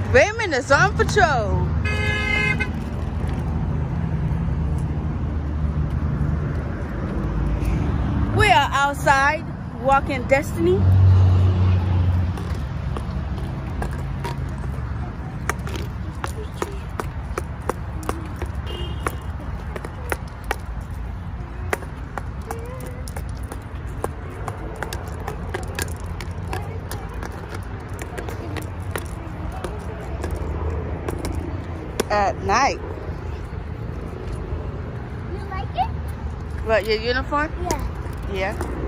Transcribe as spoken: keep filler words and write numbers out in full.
Raymond is on patrol. We are outside walking Destiny. At night. You like it? What, your uniform? Yeah. Yeah.